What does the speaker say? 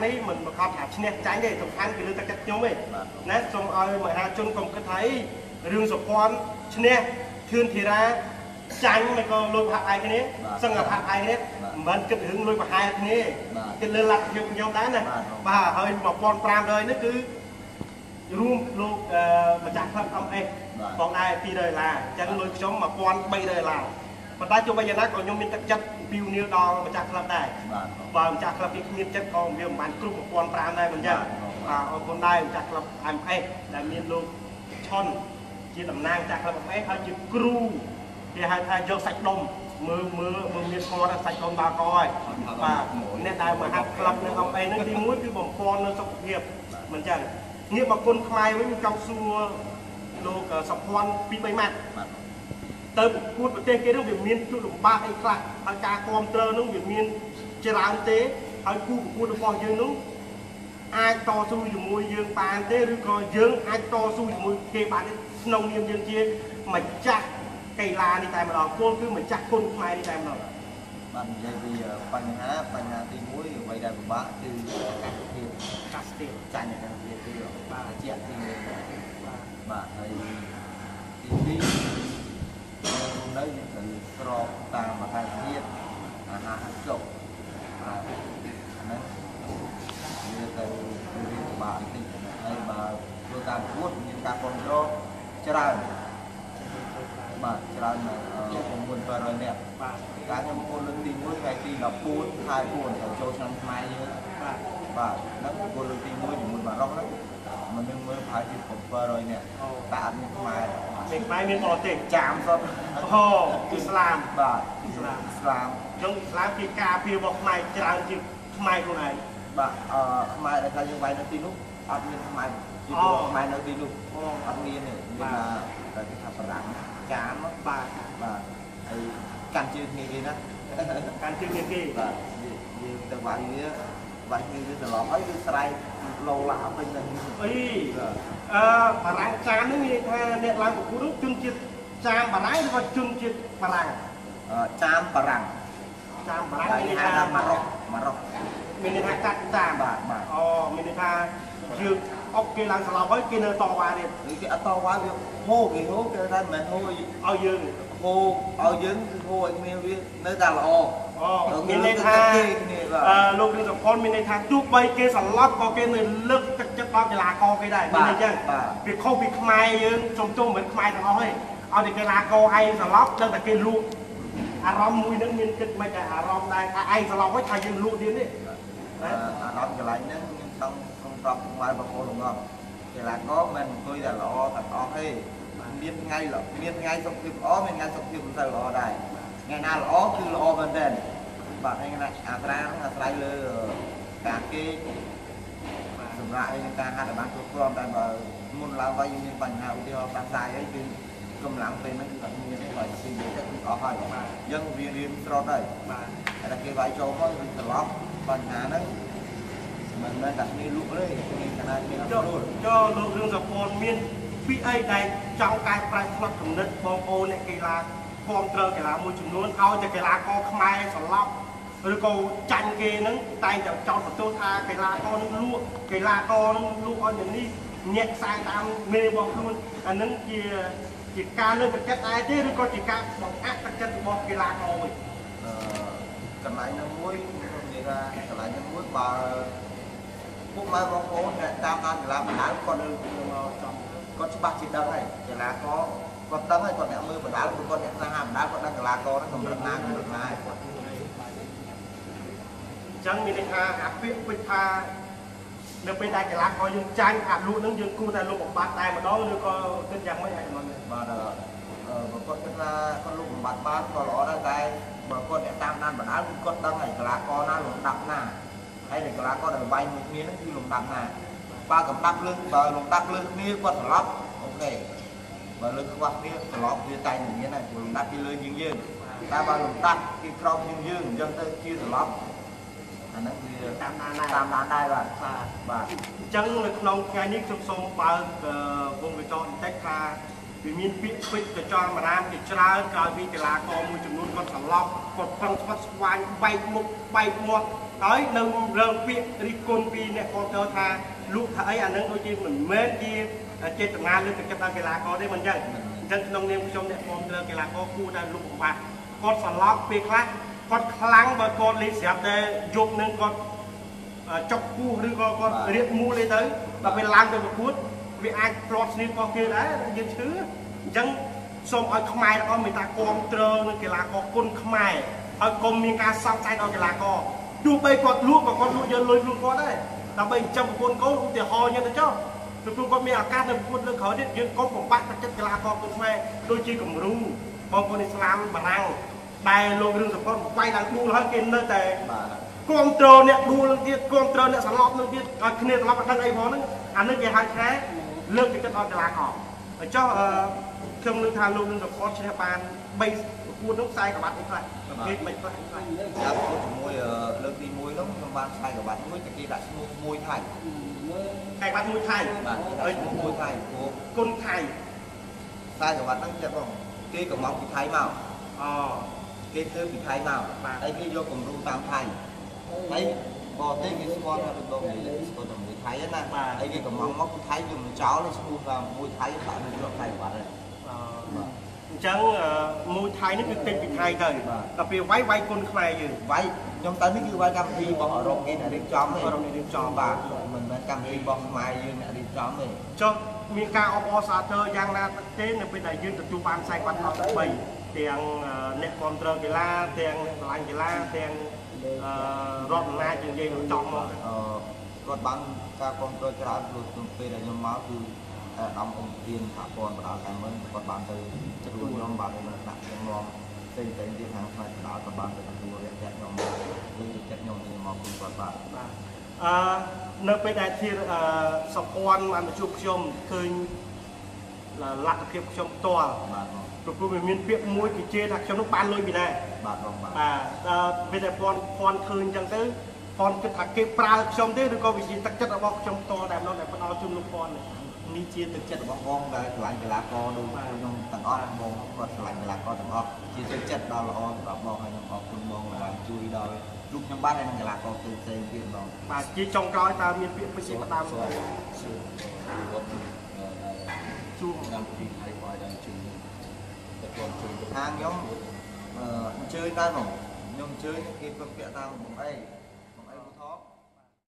នេះមិនប្រកបថាឈ្នះចាញ់ទេសំខាន់គឺលើទឹកចិត្តខ្ញុំទេណាសូមឲ្យមហាជនកុំគិតថារឿងសុភ័ណ្ឌឈ្នះធឿនធីរ៉ាចាញ់មិនក៏លុយផាក់ឯគ្នាសឹងតែផាក់ឯគ្នាមិនមែនគិតរឿងលុយប្រហែលគ្នាគិតលើលទ្ធភាពខ្ញុំដែរណាបាទហើយ1500នេះគឺរួមលោកម្ចាស់ផ្លឹកអំអេសផងដែរ$200អញ្ចឹងលុយខ្ញុំ$1300ប៉ុន្តែទោះបីយ៉ាងណាក៏ខ្ញុំមានទឹកចិត្តពីវនីលដល់ម្ចាស់ក្លឹបដែរបើម្ចាស់ក្លឹបគេគ្មានចិត្តក៏វាមិនបានគ្រប់1500ដែរមិនចឹងបាទអរគុណដែរម្ចាស់ក្លឹប MS ដែលមានលោកឆុនជាតំណាងម្ចាស់ក្លឹប MS ហើយជាគ្រូគេហៅថាយកសាច់ដុំមើលមានស្គាល់ថាសាច់ដុំដល់កហើយបាទអ្នកដែលមកហាត់ក្លឹបនៅ MS ហ្នឹងទី1គឺបំពន់នៅសុខភាពមិនចឹងងាកមកគុណខ្មែរវិញចង់សួរលោកសុភ័ណ្ឌពី3ម៉ាត់ទៅប្រកួតប្រទេសគេនោះវាមានជួបលំបាកអីខ្លះហើយការគ្រប់គ្រងនោះវាមានច្រើនទេហើយគូប្រកួតរបស់យើងនោះអាចតស៊ូជាមួយយើងបានទេឬក៏យើងអាចតស៊ូជាមួយគេបានទេក្នុងនាមយើងជាម្ចាស់កីឡានេះតែម្ដងគោលគឺម្ចាស់គុណខ្មែរនេះតែម្ដងបាននិយាយពីបញ្ហាទី1អ្វីដែលពិបាកគឺកាសធាតុចាញ់កាសធាតុគឺបាទជាទី1បាទហើយទី2នៅយើងត្រូវស្របតាមមហាធាតុអាហារចុកបាទអាហ្នឹងវាទៅរៀនបាទបន្តិចហើយបើធ្វើការប្រកួតមានការគ្រប់គ្រងច្រើនបាទច្រើន900នាក់បាទការខ្ញុំប្រកួតលើកទី1ថ្ងៃទី14ខែ4ទៅចូលឆ្នាំខ្មែរយើងបាទហ្នឹងប្រកួតលើកទី1ជាមួយបារ៉ុកហ្នឹងមិននឹងមើលប្រហែលជា700នាក់តែអត់មានខ្មែរមានខ្មែរមានបរទេសចាមសុទ្ធអូអ៊ីស្លាមបាទអ៊ីស្លាមយើងអ៊ីស្លាមគេការពាររបស់ខ្មែរច្រើនជាងខ្មែរខ្លួនឯងបាទខ្មែរដែលថាយើងវាយនៅទីនោះអត់មានខ្មែរជាខ្មែរនៅទីនោះអត់មានទេមានតែគេថាបារាំងចាមបាទហើយកាន់ជើងគ្នាគេណាកាន់ជើងគ្នាគេបាទយើងទៅវាយវាគ្នាវាត្រឡប់ហើយវាស្រែកលោឡាពេញហ្នឹងអីបារាំងចាមនេះមានថាអ្នកឡើងប្រកួតនោះជនជាតិចាមបារាំងឬក៏ជនជាតិបារាំងចាមបារាំងមានថាម៉ារ៉ុកមានថាកាត់ចាមបាទអូមានថាយើងអុកគេឡើងស្លាប់ហើយគេនៅតវ៉ាទៀតគេអត់តវ៉ាវាហូគេតែមិនមែនហូឲ្យយើងហូឲ្យយើងគឺហូឲ្យគ្នាវានៅតែល្អមានន័យថាលោកគ្រូសុភ័ណ្ឌមានន័យថាទោះបីគេស្លាប់ក៏គេនៅលើកទឹកចិត្តដល់កីឡាករគេដែរមានន័យចឹងវាខុសពីខ្មែរយើងចំទោះមិនខ្មែរទាំងអស់ទេឲ្យតែកីឡាករឯងស្លាប់ដឹងតែគេលក់អារម្មណ៍មួយនឹងមានគិតមិនតែអារម្មណ៍ដែរថាឯងស្លាប់ហើយថាយើងលក់ទៀតទេអារម្មណ៍កន្លែងហ្នឹងខ្ញុំចង់ប្រាប់ខ្មែរបងប្អូនទាំងអស់កីឡាករមិនអង្គុយតែល្អទាំងអស់ទេមានថ្ងៃសុខភាពល្អមានថ្ងៃសុខភាពមិនទៅល្អដែរថ្ងៃណាល្អគឺល្អមែនទែនបាទថ្ងៃណាអាស្រ័យលើការគេសម្រាប់ការហាត់ឲ្យបានគ្រប់គ្រាន់តែបើមុនឡើងវិញមានបញ្ហាឧទាហរណ៍ផ្សាយអីគឺកម្លាំងពេលហ្នឹងគឺអត់មានទេបើស៊ីទៅគឺអស់ហើយបាទអញ្ចឹងវារៀនស្រត់ហើយបាទតែគេវាយចូលមកវាត្រឡប់បញ្ហាហ្នឹងមិនមែនតែគ្នាលក់ទេគ្នាកណ្ដាលគ្នាអត់ស្រួលចូលលោករឿងសុភ័ណ្ឌមានពីអីដែលចង់កែប្រែផ្នត់គំនិតបងប្អូនអ្នកកីឡាគ្រប់គ្រងកីឡាមួយចំនួនឲ្យតែកីឡាករខ្មែរស្លាប់ឬក៏ចាញ់គេហ្នឹងតែងតែចោទបន្ទោសថាកីឡាករនឹងលក់កីឡាករនឹងលក់ឲ្យនេះញាក់ខ្សែតាមមេរបស់ខ្លួនអាហ្នឹងជាការលើកទឹកចិត្តដែរទេឬក៏ជាការបង្អាក់ទឹកចិត្តរបស់កីឡាករវិញកន្លែងនោះមួយខ្ញុំនិយាយថាកន្លែងនោះមួយបើពុកម៉ែបងប្អូនដែលតាមដានកីឡាបណ្ដាលគាត់ច្បាស់ជាដឹងហើយកីឡាករគាត់ដឹងហើយគាត់អ្នកមើលបណ្ដាលគាត់អ្នកស្នេហាបណ្ដាលគាត់ដឹងកីឡាករហ្នឹងកម្រិតណាអញ្ចឹងមានន័យថាអាពាក្យពេចន៍ថានៅពេលដែលកីឡាករយើងចាញ់អាលក់ហ្នឹងយើងគួរតែលុបបំបត្តិតែម្ដងឬក៏គិតយ៉ាងម៉េចហើយមិនបាទបើគាត់គិតថាគាត់លុបបំបត្តិបានក៏ល្អដែរតែបើគាត់អ្នកតាមដានបណ្ដាលគឺគាត់ដឹងហើយកីឡាករណាលំដាប់ណាហើយកីឡាករដែលវាយមួយគ្នាហ្នឹងគឺលំដាប់ណាបើលំដាប់លើគ្នាគាត់ត្រឡប់អូខេបើលើខ្វះគ្នាត្រឡប់វាតែមិនមានហើយលំដាប់ពីលើយើងតែបើលំដាប់គេក្រោមយើងអញ្ចឹងទៅជាត្រឡប់អាហ្នឹងវាតាមដានដែរបាទអញ្ចឹងនៅក្នុងថ្ងៃនេះខ្ញុំសូមបើកវងកញ្ចក់បន្តិចថាវាមានពាក្យពេចន៍កញ្ចក់អារាមជាច្រើនក្រោយពីកីឡាករមួយចំនួនគាត់ស្លាប់គាត់ប្រឹងស្វាត់ស្វាញបែកមុខបែកមាត់ហើយនៅរងពាក្យរិះគន់ពីអ្នកគ្រប់គ្រងថាលោកថាអីអានឹងដូចជាមិនមែនជាចេតនាលើកទឹកចិត្តដល់កីឡាករទេមិនអញ្ចឹងក្នុងនាមខ្ញុំអ្នកគ្រប់គ្រងកីឡាករគួរតែលោកបំផាត់គាត់សន្លប់ពេលខ្លះគាត់ខ្លាំងបើគាត់លេងស្រាប់តែយប់នឹងគាត់ចុកពោះឬក៏គាត់រៀបមូលអីទៅដល់ពេលឡើងទៅប្រកួតវាអាចផ្លាត់ស្នៀតរបស់គេដែរយើងឈឺអញ្ចឹងសូមឲ្យខ្មែរទាំងអស់មានការគ្រប់គ្រងនឹងកីឡាករគុណខ្មែរឲ្យកុំមានការសង្ស័យដល់កីឡាករទោះបីគាត់លួចក៏គាត់លួចយកលុយខ្លួនគាត់ដែរដើម្បីចិញ្ចឹមប្រពន្ធកូនឧទាហរណ៍យ៉ាងទៅចុះព្រោះគាត់មានឱកាសនៅប្រកួតលើក្រោយទៀតយើងកុំបំបាក់ទឹកចិត្តកីឡាករគុណខ្មែរដូចជាគំរូបងប្អូនឥស្លាមបារាំងដែលលោករឿងសពតវាយឡើងដួលហើយគេនៅតែគ្រប់គ្រងអ្នកដួលនឹងទៀតគ្រប់គ្រងអ្នកសន្លប់នឹងទៀតឲ្យគ្នាសន្លប់អត់ដឹងអីផងហ្នឹងអានេះគេហៅថាលើកទឹកចិត្តដល់កីឡាករហើយចុះខ្ញុំនឹងថាលោកនឹងសពតឈ្នះបាន3ប្រកួតនោះខ្សែក្បាត់នេះខ្លះគេមិនខ្លះចាប់ប្រកួតជាមួយលើកទី1នោះខ្ញុំបានខ្សែក្បាត់មួយតែគេដាក់ឈ្មោះមួយថៃខ្សែក្បាត់មួយថៃហើយមួយថៃគុណថៃខ្សែក្បាត់ហ្នឹងចិត្តបងគេក៏មកពីថៃមកគេធ្វើពីថៃមកហើយគេយកគំរូតាមថៃហើយបរទេសគេស្គាល់ថាដំណងនេះស្គាល់តែមួយថៃណាហើយគេក៏មកពីថៃយកចោលឈ្មោះថាមួយថៃដាក់នៅយកថៃបាត់ហើយអញ្ចឹងមួយថៃនេះគឺតិចពីថៃទៅដល់ពេលវាយគុណខ្មែរយើងវាយខ្ញុំទៅនេះគឺវាយកម្មវិធីរបស់អឺរ៉ុបគេអ្នករៀបចំទេអឺរ៉ុបរៀបចំបាទមិនមែនកម្មវិធីរបស់ខ្មែរយើងអ្នករៀបចំទេចុះមានការអបអរសាទរយ៉ាងណាទេនៅពេលដែលយើងទទួលបានខ្សែក្បាត់ដល់3ទាំងអ្នកគ្រប់គ្រងកីឡាទាំងអ្នកឆ្លាញ់កីឡាទាំងរដ្ឋអំណាចយើងនិយាយចង់មកគាត់បានការគ្រប់គ្រងច្រើនព្រោះពេលដែលខ្ញុំមកគឺដំអង្គធានសហព័ន្ធបដាល់តែមិនគាត់បានទៅជួយខ្ញុំបានទៅដាក់ខ្ញុំផ្សេងៗទៀតខាងផ្នែកបដាល់ក៏បានទៅទទួលរយៈខ្ញុំលើកចិត្តខ្ញុំមកពីគាត់បាទនៅពេលដែលជាសព័ន្ធបានជួបខ្ញុំឃើញលទ្ធភាពខ្ញុំផ្ទាល់បាទព្រោះវាមានពាក្យមួយគេជេរថាខ្ញុំនោះបានលុយពីណាបាទបងបាទដល់ពេលតែព័ន្ធឃើញអញ្ចឹងទៅព័ន្ធគិតថាគេប្រើខ្ញុំទេឬក៏វិជាទឹកចិត្តរបស់ខ្ញុំផ្ទាល់តែម្ដងដែលផ្ដល់ជូនលោកព័ន្ធនេះជាទឹកចិត្តរបស់បងដែលឆ្លាញ់កីឡាករដូចខ្ញុំទាំងអស់បងគាត់ឆ្លាញ់កីឡាករទាំងអស់ជាទឹកចិត្តដ៏ល្អសម្រាប់បងហើយខ្ញុំអរគុណបងដែលជួយដល់ลูกខ្ញុំបានហើយនឹងកីឡាករផ្សេងៗទៀតបងបាទជាចុងក្រោយតើមានពាក្យពេចន៍ផ្ដាំជួបតាមពីថៃបាយដល់ជួយតែគាត់ជួយខាងខ្ញុំអញ្ជើញដែរបងខ្ញុំអញ្ជើញគេប្រកាសតាមបងអី